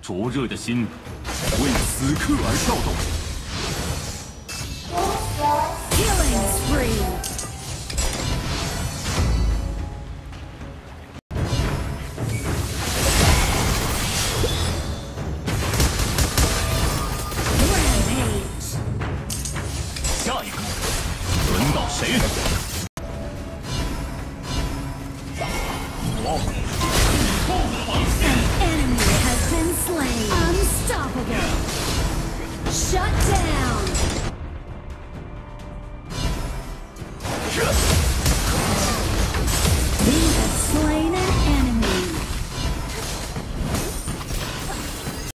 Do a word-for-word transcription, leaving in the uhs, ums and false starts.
灼热的心为此刻而跳动。 Killing spree. 下一个，轮到谁了？